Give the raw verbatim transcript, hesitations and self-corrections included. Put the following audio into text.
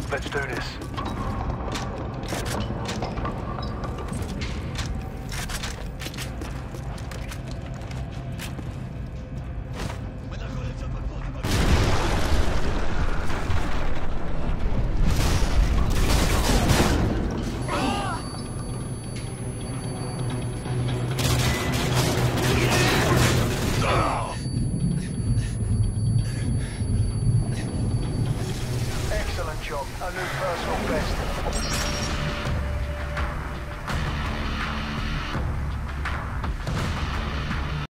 Let's do this. Excellent job. A new personal best.